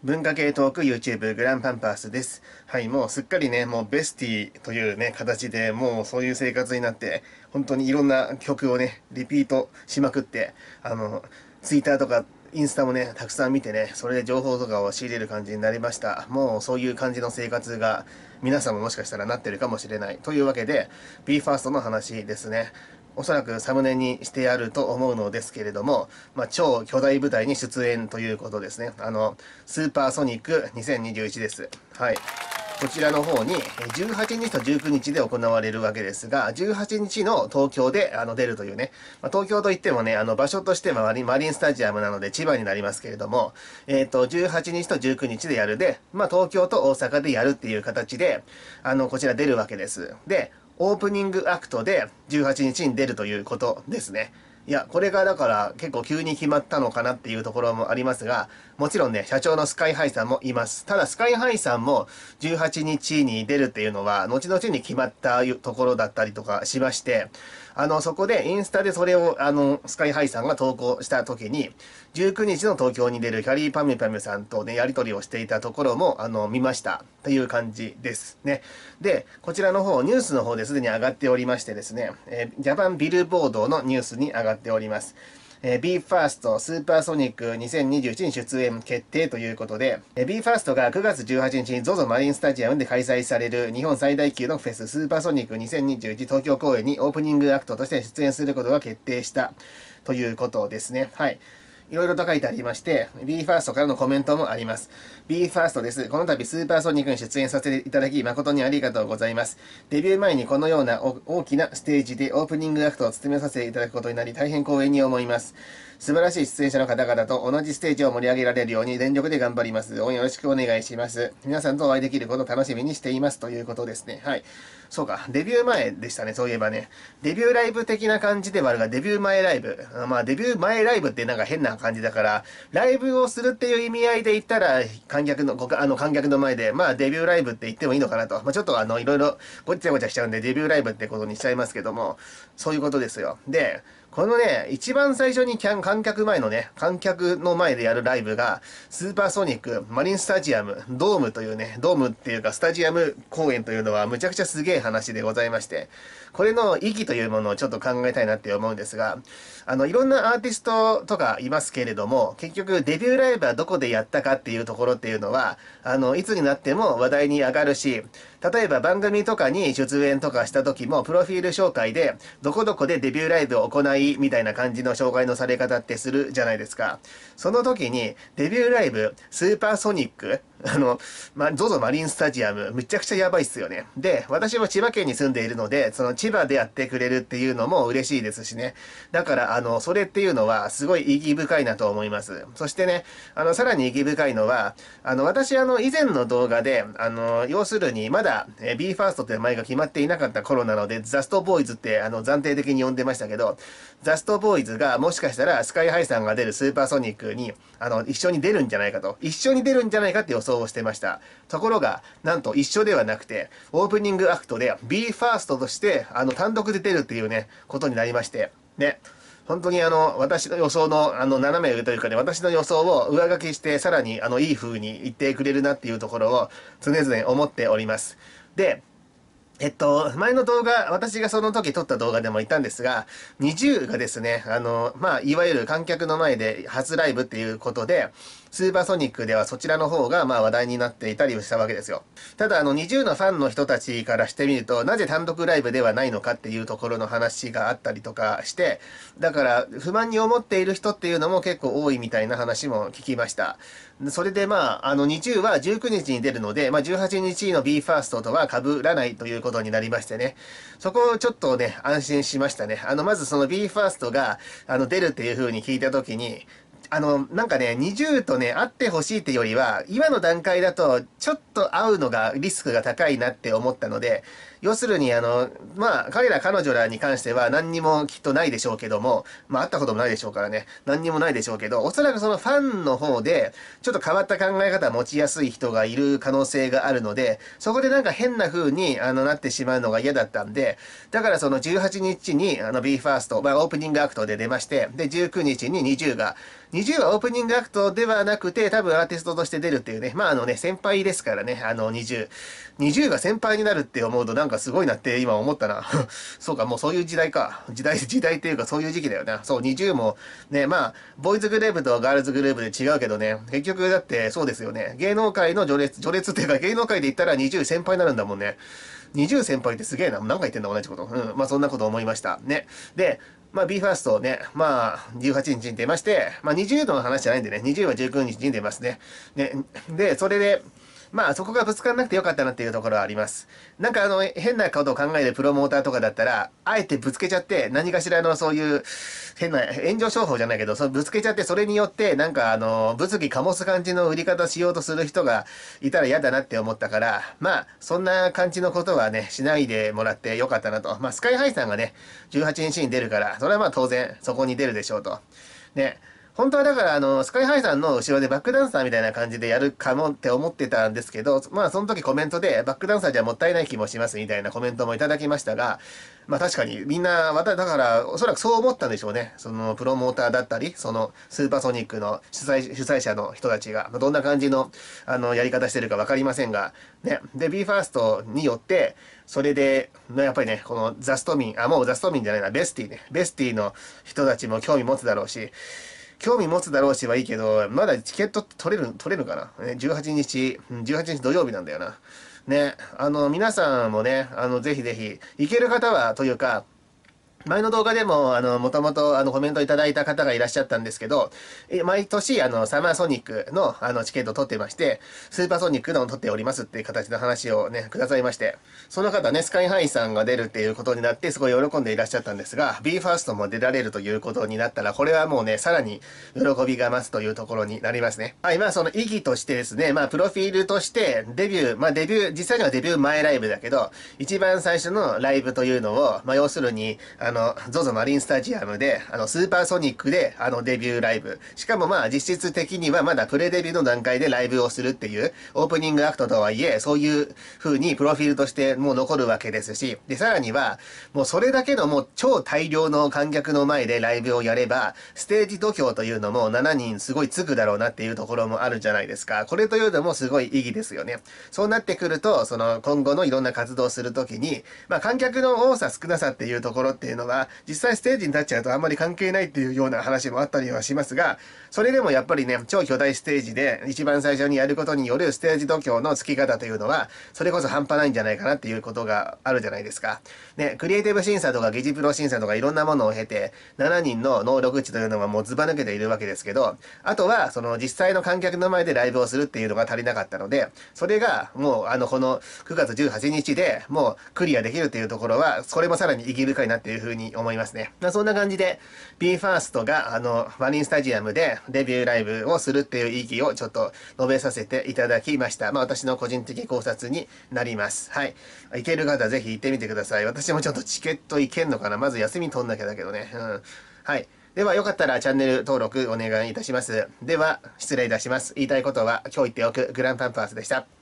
文化系トーク YouTube グランパンパースです。はい、もうすっかりね、もうベスティというね、形でもうそういう生活になって、本当にいろんな曲をね、リピートしまくって、Twitter とかインスタもね、たくさん見てね、それで情報とかを仕入れる感じになりました。もうそういう感じの生活が皆さんももしかしたらなってるかもしれない。というわけで、BE:FIRST の話ですね。おそらくサムネにしてあると思うのですけれども、超巨大舞台に出演ということですね。スーパーソニック2021です。はい。こちらの方に18日と19日で行われるわけですが、18日の東京で出るというね、東京といってもね、場所としてはマリンスタジアムなので千葉になりますけれども、18日と19日でやるで、東京と大阪でやるっていう形で、こちら出るわけです。で、オープニングアクトで18日に出るということですね。いや、これがだから結構急に決まったのかなっていうところもありますが、もちろんね、社長のスカイハイさんもいます。ただ、スカイハイさんも18日に出るっていうのは、後々に決まったところだったりとかしまして、そこでインスタでそれを、スカイハイさんが投稿した時に、19日の東京に出るキャリーパミュパミュさんとね、やり取りをしていたところも、見ました。という感じですね。で、こちらの方、ニュースの方ですでに上がっておりましてですね、ジャパンビルボードのニュースに上がっております。BE:FIRST スーパーソニック2021に出演決定ということで、BE:FIRST が9月18日に ZOZO マリンスタジアムで開催される日本最大級のフェススーパーソニック2021東京公演にオープニングアクトとして出演することが決定したということですね。はい。いろいろと書いてありまして、BE:FIRST からのコメントもあります。BE:FIRST です。この度スーパーソニックに出演させていただき誠にありがとうございます。デビュー前にこのような大きなステージでオープニングアクトを務めさせていただくことになり大変光栄に思います。素晴らしい出演者の方々と同じステージを盛り上げられるように全力で頑張ります。応援よろしくお願いします。皆さんとお会いできることを楽しみにしていますということですね。はい。そうか、デビュー前でしたね、そういえばね。デビューライブ的な感じではあるが、デビュー前ライブ。デビュー前ライブってなんか変な感じだから、ライブをするっていう意味合いで言ったら、観客の前で、デビューライブって言ってもいいのかなと。ちょっといろいろごちゃごちゃしちゃうんで、デビューライブってことにしちゃいますけども、そういうことですよ。で、このね、一番最初に観客の前でやるライブが、スーパーソニック、マリンスタジアム、ドームというね、ドームっていうか、スタジアム公演というのは、むちゃくちゃすげえ話でございまして、これの意義というものをちょっと考えたいなって思うんですが、いろんなアーティストとかいますけれども、結局デビューライブはどこでやったかっていうところっていうのは、いつになっても話題に上がるし、例えば番組とかに出演とかした時も、プロフィール紹介で、どこどこでデビューライブを行い、みたいな感じの紹介のされ方ってするじゃないですか。その時に、デビューライブ、スーパーソニック、ZOZO マリンスタジアム、むちゃくちゃやばいっすよね。で、私も千葉県に住んでいるので、その千葉でやってくれるっていうのも嬉しいですしね。だから、それっていうのは、すごい意義深いなと思います。そしてね、さらに意義深いのは、私、以前の動画で、要するに、まだ、BE:FIRST って名前が決まっていなかった頃なので、ザストボーイズって、暫定的に呼んでましたけど、ザストボーイズが、もしかしたら、スカイハイさんが出るスーパーソニックに、一緒に出るんじゃないかと。一緒に出るんじゃないかって予想をしてました。ところが、なんと一緒ではなくて、オープニングアクトで BE:FIRST として、単独で出るっていうね、ことになりまして。ね。本当に私の予想の、斜め上というかね、私の予想を上書きして、さらに、いい風に言ってくれるなっていうところを、常々思っております。で、前の動画、私がその時撮った動画でも言ったんですが、NiziUがですね、いわゆる観客の前で初ライブっていうことで、スーパーソニックではそちらの方が話題になっていたりしたわけですよ。ただNiziUのファンの人たちからしてみると、なぜ単独ライブではないのかっていうところの話があったりとかして、だから不満に思っている人っていうのも結構多いみたいな話も聞きました。それでNiziUは19日に出るので、18日の BE:FIRST とは被らないということになりましてね。そこをちょっとね、安心しましたね。まずその BE:FIRST が、出るっていう風に聞いたときに、なんかね、20とね、会ってほしいってよりは、今の段階だと、ちょっと会うのがリスクが高いなって思ったので、 要するに、まあ、彼女らに関しては何にもきっとないでしょうけども、まあ、会ったこともないでしょうからね、何にもないでしょうけど、おそらくそのファンの方で、ちょっと変わった考え方を持ちやすい人がいる可能性があるので、そこでなんか変な風に、なってしまうのが嫌だったんで、だからその18日に、BE:FIRST、まあ、オープニングアクトで出まして、で、19日に20が、20はオープニングアクトではなくて、多分アーティストとして出るっていうね、まあ先輩ですからね、20。20が先輩になるって思うとなんかすごいなって今思ったな。そうか、もうそういう時代か。時代っていうかそういう時期だよな。そう、20もね、まあ、ボーイズグループとガールズグループで違うけどね、結局だってそうですよね。芸能界の序列っていうか芸能界で言ったら20先輩になるんだもんね。20先輩ってすげえな。何回言ってんだ同じこと。うん。まあそんなこと思いました。ね。で、まあ BE:FIRST ね、まあ18日に出まして、まあ20の話じゃないんでね、20は19日に出ますね。ね。で、それで、まあそこがぶつからなくてよかったなっていうところはあります。なんか変なことを考えるプロモーターとかだったら、あえてぶつけちゃって、何かしらのそういう変な炎上商法じゃないけど、そのぶつけちゃってそれによってなんか物議醸す感じの売り方しようとする人がいたら嫌だなって思ったから、まあそんな感じのことはね、しないでもらってよかったなと。まあスカイハイさんがね、18日に出るから、それはまあ当然そこに出るでしょうと。ね。本当はだからスカイハイさんの後ろでバックダンサーみたいな感じでやるかもって思ってたんですけど、まあその時コメントでバックダンサーじゃもったいない気もしますみたいなコメントもいただきましたが、まあ確かにみんな、だからおそらくそう思ったんでしょうね。そのプロモーターだったり、そのスーパーソニックの主催者の人たちが、どんな感じのやり方してるかわかりませんが、ね。で、BE:FIRST によって、それで、やっぱりね、このザストミン、もうザストミンじゃないな、ベスティね。ベスティの人たちも興味持つだろうし、興味持つだろうしはいいけど、まだチケット取れるかな、ね、18日、18日土曜日なんだよな。ね、皆さんもね、ぜひぜひ、行ける方は、というか、前の動画でも、もともと、コメントいただいた方がいらっしゃったんですけど、毎年、サマーソニックの、チケットを取ってまして、スーパーソニックのを取っておりますっていう形の話をね、くださいまして、その方ね、スカイハイさんが出るっていうことになって、すごい喜んでいらっしゃったんですが、BE:FIRST も出られるということになったら、これはもうね、さらに喜びが増すというところになりますね。はい、まあ、その意義としてですね、まあ、プロフィールとして、実際にはデビュー前ライブだけど、一番最初のライブというのを、まあ、要するに、ZOZO マリンスタジアムで、スーパーソニックで、デビューライブ。しかもまあ、実質的にはまだプレデビューの段階でライブをするっていう、オープニングアクトとはいえ、そういう風にプロフィールとしてもう残るわけですし、で、さらには、もうそれだけのもう超大量の観客の前でライブをやれば、ステージ度胸というのも7人すごいつくだろうなっていうところもあるじゃないですか。これというのもすごい意義ですよね。そうなってくると、その今後のいろんな活動をするときに、まあ観客の多さ少なさっていうところっていうのは、実際ステージに立っちゃうとあんまり関係ないっていうような話もあったりはしますが、それでもやっぱりね、超巨大ステージで一番最初にやることによるステージ度胸の付き方というのは、それこそ半端ないんじゃないかなっていうことがあるじゃないですか。ね、クリエイティブ審査とか議事プロ審査とかいろんなものを経て、7人の能力値というのはもうズバ抜けているわけですけど、あとはその実際の観客の前でライブをするっていうのが足りなかったので、それがもうこの9月18日でもうクリアできるっていうところは、それもさらに意義深いなっていうふうに思いますね。まあ、そんな感じで、BE:FIRST がマリンスタジアムでデビューライブをするっていう意義をちょっと述べさせていただきました。まあ私の個人的考察になります。はい。行ける方ぜひ行ってみてください。私もちょっとチケット行けんのかな、まず休み取んなきゃだけどね。うん。はい。ではよかったらチャンネル登録お願いいたします。では失礼いたします。言いたいことは今日言っておくグランパンパースでした。